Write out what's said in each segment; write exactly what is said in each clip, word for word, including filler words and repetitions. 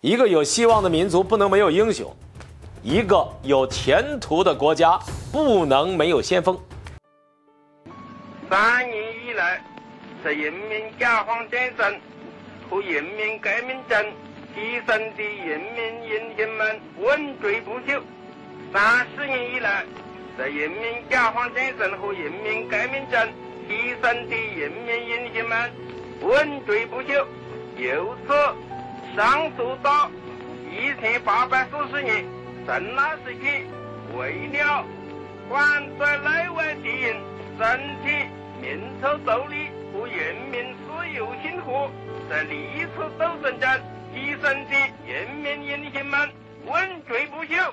一个有希望的民族不能没有英雄，一个有前途的国家不能没有先锋。 三年以来，在人民解放战争和人民革命中牺牲的人民英雄们问罪不休。三十年以来，在人民解放战争和人民革命中牺牲的人民英雄们问罪不休。由此上溯到一千八百四十年陈老时期，为了反对内外敌人争取民族独立和人民自由幸福，在历次斗争中牺牲的人民英雄们问罪不休。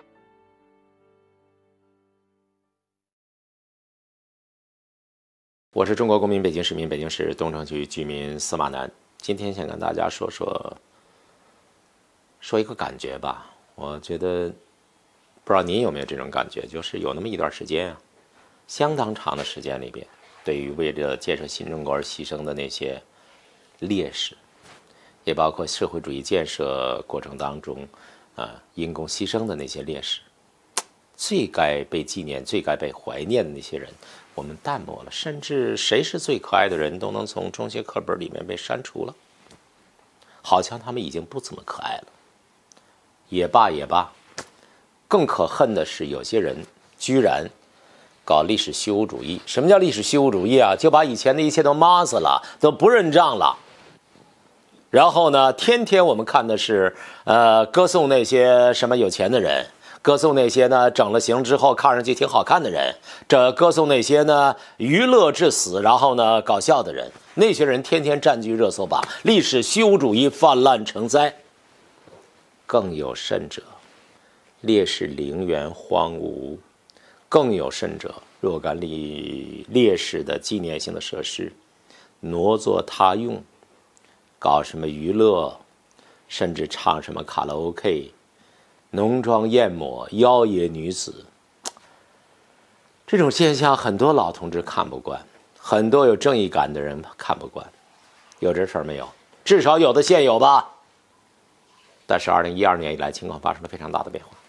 我是中国公民，北京市民，北京市东城区居民司马南。今天想跟大家说说说一个感觉吧。我觉得不知道您有没有这种感觉，就是有那么一段时间啊，相当长的时间里边，对于为了建设新中国而牺牲的那些烈士，也包括社会主义建设过程当中啊、呃、因公牺牲的那些烈士，最该被纪念、最该被怀念的那些人，我们淡漠了，甚至谁是最可爱的人都能从中学课本里面被删除了，好像他们已经不怎么可爱了。也罢也罢，更可恨的是有些人居然搞历史虚无主义。什么叫历史虚无主义啊？就把以前的一切都抹死了，都不认账了。然后呢，天天我们看的是呃歌颂那些什么有钱的人，歌颂那些呢整了形之后看上去挺好看的人，这歌颂那些呢娱乐至死然后呢搞笑的人，那些人天天占据热搜榜，历史虚无主义泛滥成灾。更有甚者，烈士陵园荒芜，更有甚者，若干烈烈士的纪念性的设施挪作他用，搞什么娱乐，甚至唱什么卡拉 OK， 浓妆艳抹，妖冶女子。这种现象很多老同志看不惯，很多有正义感的人看不惯。有这事儿没有？至少有的现有吧。但是二零一二年以来，情况发生了非常大的变化。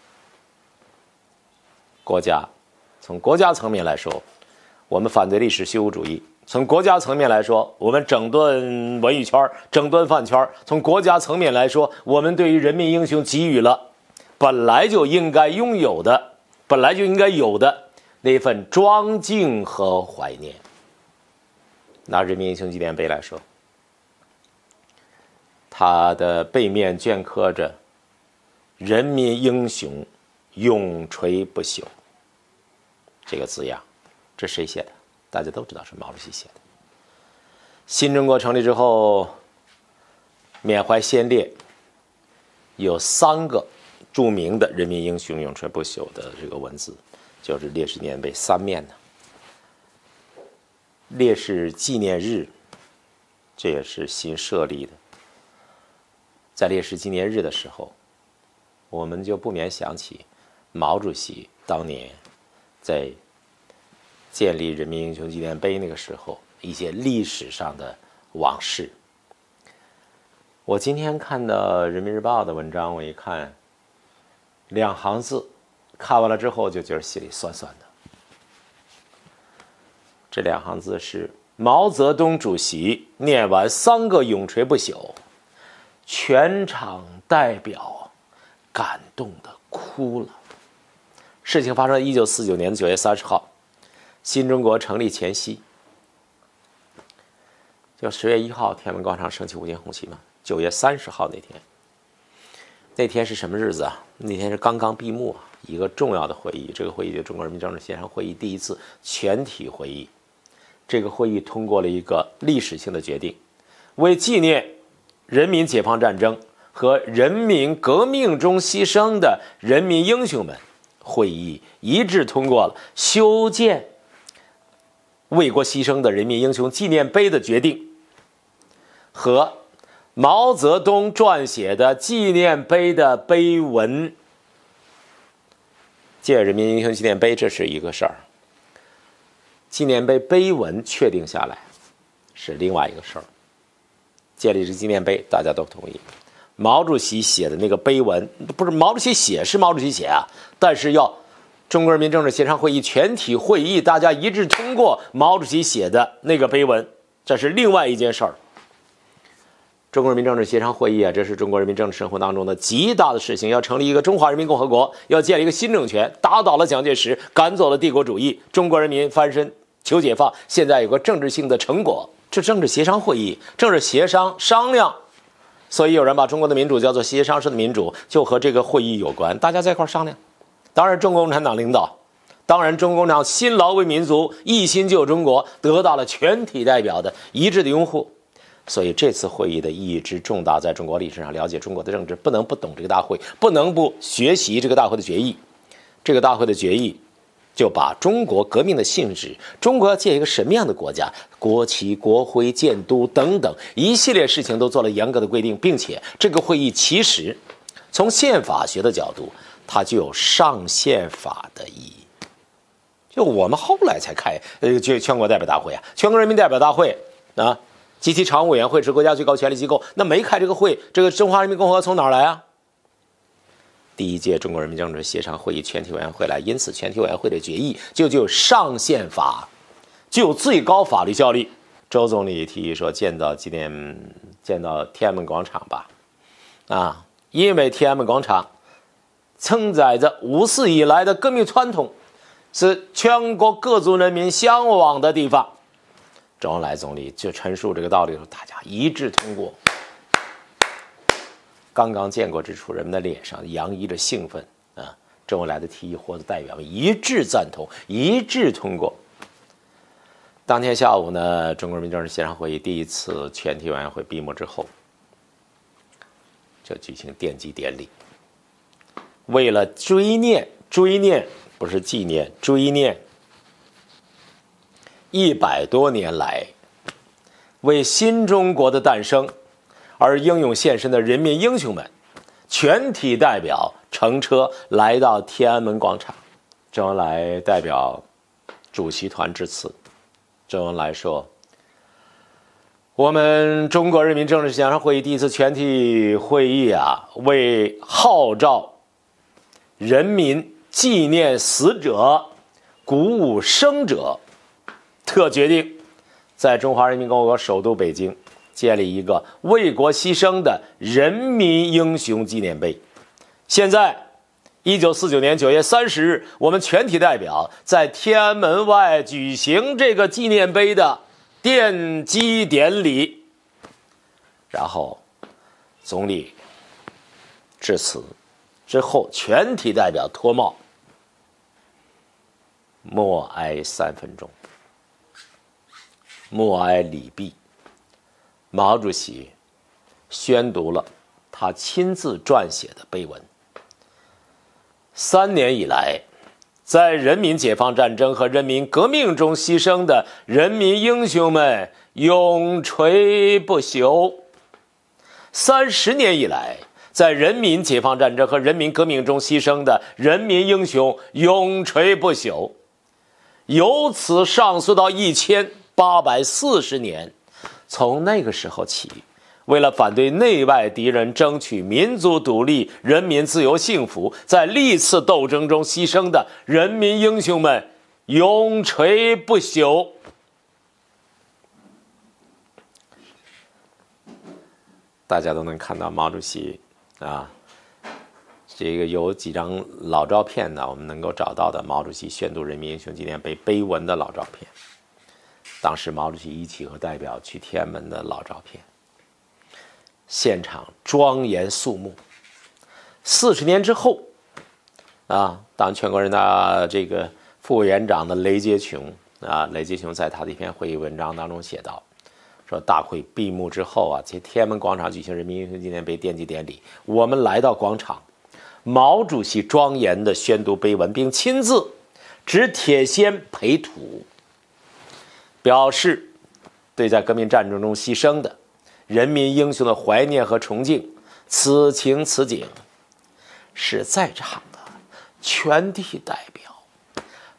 国家从国家层面来说，我们反对历史虚无主义；从国家层面来说，我们整顿文艺圈，整顿饭圈；从国家层面来说，我们对于人民英雄给予了本来就应该拥有的、本来就应该有的那份庄敬和怀念。拿人民英雄纪念碑来说，它的背面镌刻着人民英雄永垂不朽这个字样。这谁写的？大家都知道是毛主席写的。新中国成立之后，缅怀先烈有三个著名的人民英雄永垂不朽的这个文字，就是烈士纪念碑三面的烈士纪念日，这也是新设立的。在烈士纪念日的时候，我们就不免想起毛主席当年在建立人民英雄纪念碑那个时候一些历史上的往事。我今天看到人民日报的文章，我一看两行字，看完了之后就觉得心里酸酸的。这两行字是毛泽东主席念完三个永垂不朽，全场代表感动的哭了。事情发生在一九四九年九月三十号，新中国成立前夕。就十月一号天安门广场升起五星红旗嘛，九月三十号那天，那天是什么日子啊？那天是刚刚闭幕啊，一个重要的会议。这个会议就是中国人民政治协商会议第一次全体会议。这个会议通过了一个历史性的决定，为纪念人民解放战争和人民革命中牺牲的人民英雄们，会议一致通过了修建为国牺牲的人民英雄纪念碑的决定和毛泽东撰写的纪念碑的碑文。建人民英雄纪念碑这是一个事儿，纪念碑碑文确定下来是另外一个事儿。建立这纪念碑大家都同意， 毛主席写的那个碑文，不是毛主席写是毛主席写啊，但是要中国人民政治协商会议全体会议大家一致通过毛主席写的那个碑文，这是另外一件事儿。中国人民政治协商会议啊，这是中国人民政治生活当中的极大的事情，要成立一个中华人民共和国，要建立一个新政权，打倒了蒋介石，赶走了帝国主义，中国人民翻身求解放，现在有个政治性的成果，这政治协商会议，政治协商商量，所以有人把中国的民主叫做协商式的民主，就和这个会议有关，大家在一块商量。当然，中国共产党领导，当然中国共产党辛劳为民族，一心救中国，得到了全体代表的一致的拥护。所以这次会议的意义之重大，在中国历史上了解中国的政治，不能不懂这个大会，不能不学习这个大会的决议。这个大会的决议就把中国革命的性质，中国要建一个什么样的国家，国旗、国徽、建都等等一系列事情都做了严格的规定，并且这个会议其实从宪法学的角度，它就有上宪法的意义。就我们后来才开呃，就全国代表大会啊，全国人民代表大会啊。及其常务委员会是国家最高权力机构，那没开这个会，这个中华人民共和国从哪儿来啊？第一届中国人民政治协商会议全体委员会来，因此全体委员会的决议就具有上宪法，具有最高法律效力。周总理提议说，建到纪念，建到天安门广场吧，啊，因为天安门广场承载着五四以来的革命传统，是全国各族人民向往的地方。周恩来总理就陈述这个道理的时候，大家一致通过。刚刚建国之初，人们的脸上洋溢着兴奋啊！周恩来的提议获得代表们一致赞同，一致通过。当天下午呢，中国人民政治协商会议第一次全体委员会闭幕之后，就举行奠基典礼。为了追念，追念不是纪念，追念。一百多年来，为新中国的诞生而英勇献身的人民英雄们，全体代表乘车来到天安门广场。周恩来代表主席团致辞。周恩来说：“我们中国人民政治协商会议第一次全体会议啊，为号召人民纪念死者、鼓舞生者。”特决定在中华人民共和国首都北京建立一个为国牺牲的人民英雄纪念碑。现在一九四九年九月三十日，我们全体代表在天安门外举行这个纪念碑的奠基典礼。然后总理致辞之后，全体代表脱帽默哀三分钟。默哀礼毕，毛主席宣读了他亲自撰写的碑文。三年以来，在人民解放战争和人民革命中牺牲的人民英雄们永垂不朽。三十年以来，在人民解放战争和人民革命中牺牲的人民英雄永垂不朽。由此上溯到一千八百四十年，从那个时候起，为了反对内外敌人，争取民族独立、人民自由幸福，在历次斗争中牺牲的人民英雄们永垂不朽。大家都能看到毛主席啊，这个有几张老照片呢，我们能够找到的毛主席宣读人民英雄纪念碑碑文的老照片。当时毛主席一起和代表去天安门的老照片，现场庄严肃穆。四十年之后，啊，当全国人大这个副委员长的雷洁琼啊，雷洁琼在他的一篇会议文章当中写道，说大会闭幕之后啊，在天安门广场举行人民英雄纪念碑奠基典礼，我们来到广场，毛主席庄严地宣读碑文，并亲自执铁锨培土。表示对在革命战争中牺牲的人民英雄的怀念和崇敬。此情此景，使在场的全体代表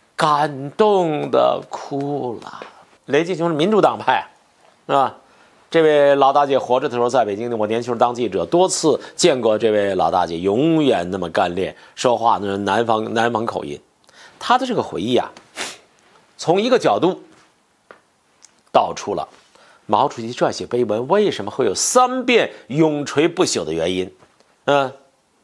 感动的哭了。雷洁琼是民主党派，是吧？ 这位老大姐活着的时候，在北京，我年轻时候当记者，多次见过这位老大姐，永远那么干练，说话那南方南方口音。她的这个回忆啊，从一个角度道出了毛主席撰写碑文为什么会有三遍永垂不朽的原因。嗯，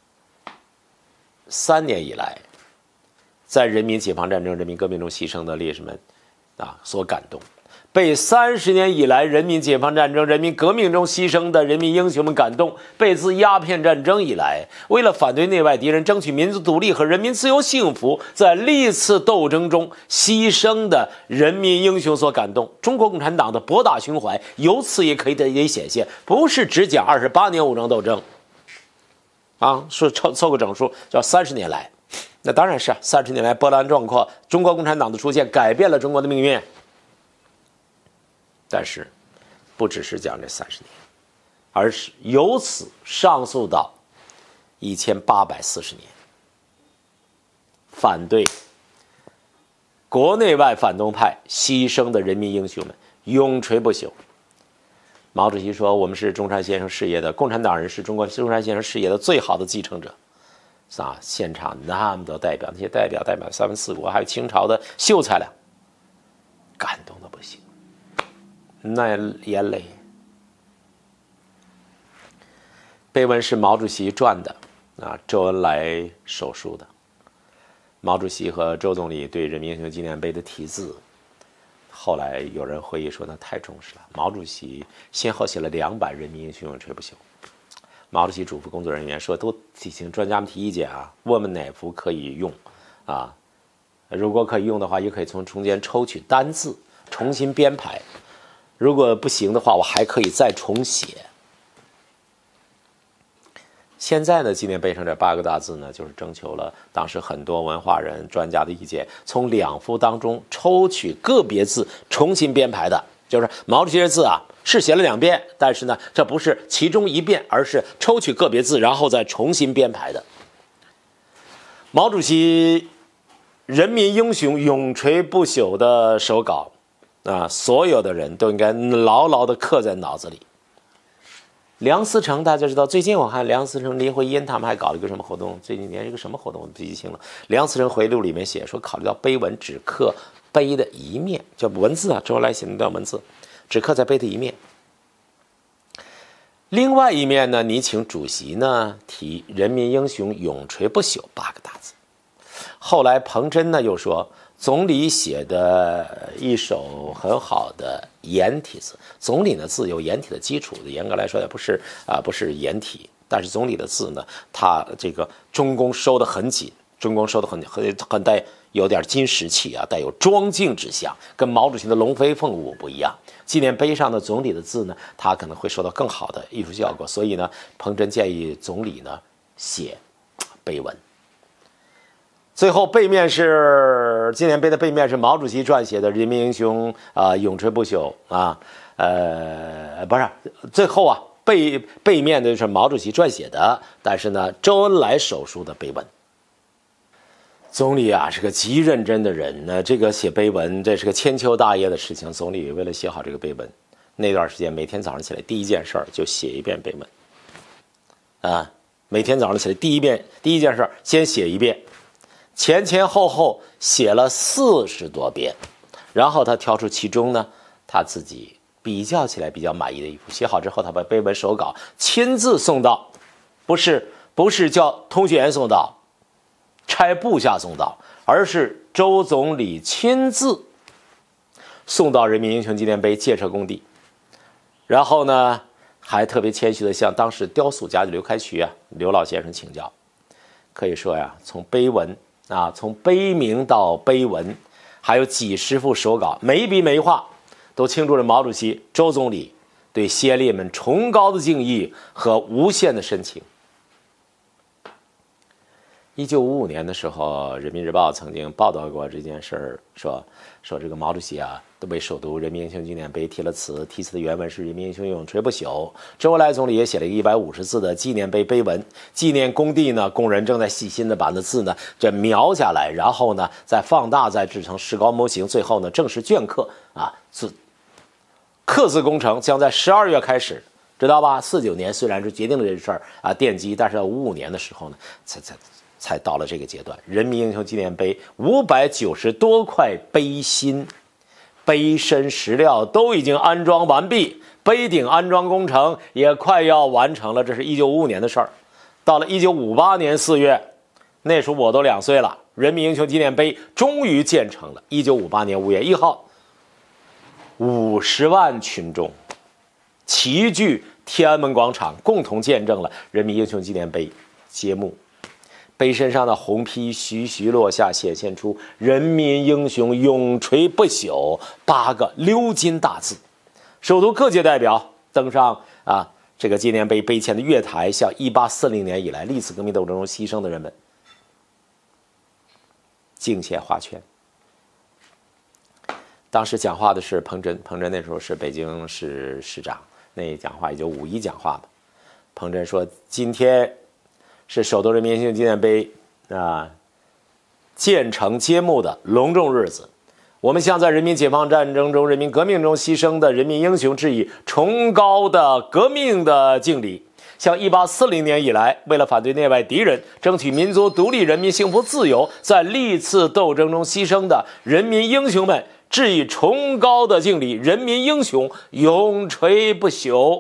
三年以来，在人民解放战争、人民革命中牺牲的烈士们啊所感动，被三十年以来人民解放战争、人民革命中牺牲的人民英雄们感动，被自鸦片战争以来为了反对内外敌人、争取民族独立和人民自由幸福，在历次斗争中牺牲的人民英雄所感动。中国共产党的博大胸怀由此也可以得以显现，不是只讲二十八年武装斗争啊，说凑凑个整数叫三十年来。那当然是啊，三十年来波澜壮阔，中国共产党的出现改变了中国的命运。但是，不只是讲这三十年，而是由此上溯到一千八百四十年，反对国内外反动派牺牲的人民英雄们永垂不朽。毛主席说：“我们是中山先生事业的共产党人，是中国中山先生事业的最好的继承者。”啊，现场那么多代表，那些代表代表三藩四国，还有清朝的秀才俩，感动的不行。那眼泪。碑文是毛主席撰的啊，周恩来手书的。毛主席和周总理对人民英雄纪念碑的题字，后来有人回忆说那太重视了。毛主席先后写了两版《人民英雄永垂不朽》。毛主席嘱咐工作人员说，都请专家们提意见啊，问问哪幅可以用啊？如果可以用的话，也可以从中间抽取单字重新编排。如果不行的话，我还可以再重写。现在呢，纪念碑上这八个大字呢，就是征求了当时很多文化人、专家的意见，从两幅当中抽取个别字重新编排的。就是毛主席的字啊，是写了两遍，但是呢，这不是其中一遍，而是抽取个别字，然后再重新编排的。毛主席人民英雄永垂不朽的手稿啊，所有的人都应该牢牢地刻在脑子里。梁思成大家知道，最近我看梁思成、林徽因他们还搞了一个什么活动，最近连一个什么活动我不记清了。梁思成回忆录里面写说，考虑到碑文只刻碑的一面，叫文字啊，周恩来写的那段文字只刻在碑的一面。另外一面呢，你请主席呢提人民英雄永垂不朽八个大字。后来彭真呢又说，总理写的一手很好的颜体字，总理的字有颜体的基础的，严格来说也不是啊、呃，不是颜体，但是总理的字呢，他这个中宫收得很紧，中宫收得很很很带有点金石气啊，带有庄敬之象，跟毛主席的龙飞凤舞不一样。纪念碑上的总理的字呢，他可能会收到更好的艺术效果，所以呢，彭真建议总理呢写碑文。最后背面是纪念碑的背面是毛主席撰写的人民英雄啊、呃、永垂不朽啊，呃不是最后啊背背面的是毛主席撰写的，但是呢周恩来手书的碑文。总理啊是个极认真的人呢，这个写碑文这是个千秋大业的事情。总理为了写好这个碑文，那段时间每天早上起来第一件事就写一遍碑文啊，每天早上起来第一遍第一件事先写一遍。前前后后写了四十多遍，然后他挑出其中呢他自己比较起来比较满意的一幅，写好之后他把碑文手稿亲自送到，不是不是叫通讯员送到，差部下送到，而是周总理亲自送到人民英雄纪念碑建设工地，然后呢还特别谦虚的向当时雕塑家刘开渠啊刘老先生请教。可以说呀，从碑文啊，从碑名到碑文，还有几十幅手稿，每一笔每一画都倾注了毛主席、周总理对先烈们崇高的敬意和无限的深情。一九五五年的时候，《人民日报》曾经报道过这件事儿，说说这个毛主席啊，都为首都人民英雄纪念碑题了词，题词的原文是“人民英雄永垂不朽”。周恩来总理也写了一个一百五十字的纪念碑碑文，纪念工地呢，工人正在细心的把那字呢这描下来，然后呢再放大，再制成石膏模型，最后呢正式镌刻啊字。 刻字工程将在十二月开始，知道吧？四九年虽然是决定了这事儿啊，奠基，但是到五五年的时候呢，才才才到了这个阶段。人民英雄纪念碑五百九十多块碑心、碑身石料都已经安装完毕，碑顶安装工程也快要完成了。这是一九五五年的事儿。到了一九五八年四月，那时候我都两岁了，人民英雄纪念碑终于建成了。一九五八年五月一号。五十万群众齐聚天安门广场，共同见证了人民英雄纪念碑揭幕。碑身上的红披徐徐落下，显现出“人民英雄永垂不朽”八个鎏金大字。首都各界代表登上啊这个纪念碑碑前的月台，向一八四零年以来历次革命斗争中牺牲的人们敬献花圈。当时讲话的是彭真，彭真那时候是北京市市长，那讲话也就五一讲话吧。彭真说：“今天是首都人民英雄纪念碑啊建成揭幕的隆重日子，我们向在人民解放战争中、人民革命中牺牲的人民英雄致以崇高的革命的敬礼，向一八四零年以来为了反对内外敌人、争取民族独立、人民幸福自由，在历次斗争中牺牲的人民英雄们致以崇高的敬礼，人民英雄永垂不朽。”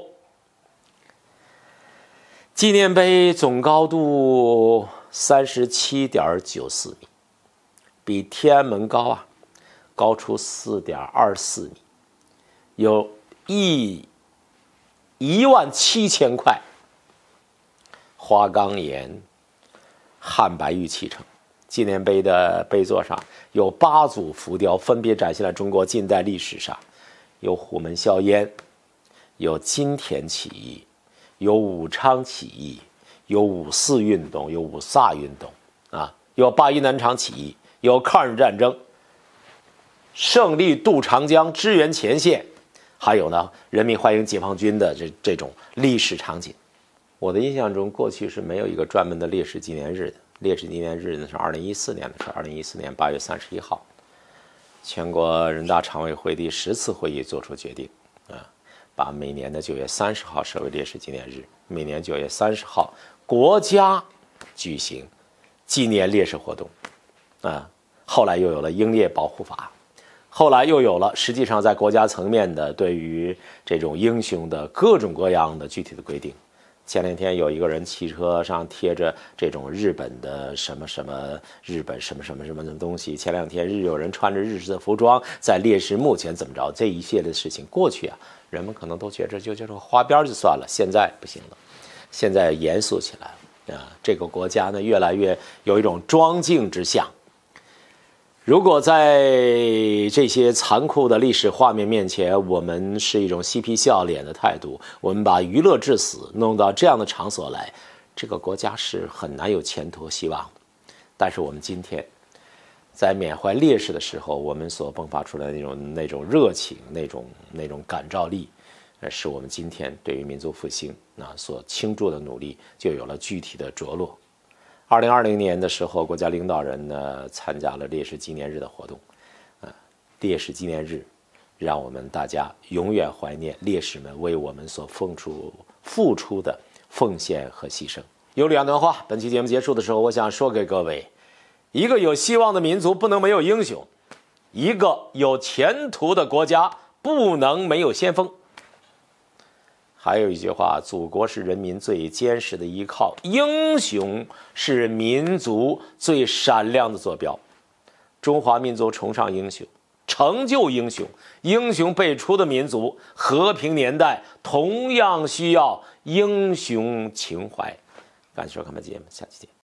纪念碑总高度三十七点九四米，比天安门高啊高出四点二四米，有一一万七千块花岗岩汉白玉砌成。纪念碑的碑座上有八组浮雕，分别展现了中国近代历史上有虎门销烟，有金田起义，有武昌起义，有五四运动，有五卅运动啊，有八一南昌起义，有抗日战争，胜利渡长江，支援前线，还有呢人民欢迎解放军的这这种历史场景。我的印象中，过去是没有一个专门的烈士纪念日的。烈士纪念日呢是二零一四年的事，二零一四年八月三十一号，全国人大常委会第十次会议作出决定，啊，把每年的九月三十号设为烈士纪念日，每年九月三十号国家举行纪念烈士活动，啊，后来又有了英烈保护法，后来又有了实际上在国家层面的对于这种英雄的各种各样的具体的规定。前两天有一个人汽车上贴着这种日本的什么什么日本什么什么什么的东西，前两天日有人穿着日式的服装在烈士墓前怎么着，这一系列的事情过去啊，人们可能都觉着就就这个花边就算了，现在不行了，现在严肃起来了啊！这个国家呢越来越有一种庄敬之相。如果在这些残酷的历史画面面前，我们是一种嬉皮笑脸的态度，我们把娱乐至死弄到这样的场所来，这个国家是很难有前途希望的。但是我们今天在缅怀烈士的时候，我们所迸发出来的那种那种热情，那种那种感召力，呃，使我们今天对于民族复兴啊所倾注的努力就有了具体的着落。二零二零年的时候，国家领导人呢参加了烈士纪念日的活动，呃，烈士纪念日，让我们大家永远怀念烈士们为我们所付出付出的奉献和牺牲。有两段话，本期节目结束的时候，我想说给各位：一个有希望的民族不能没有英雄，一个有前途的国家不能没有先锋。还有一句话，祖国是人民最坚实的依靠，英雄是民族最闪亮的坐标。中华民族崇尚英雄，成就英雄，英雄辈出的民族，和平年代同样需要英雄情怀。感谢收看本节目，下期见。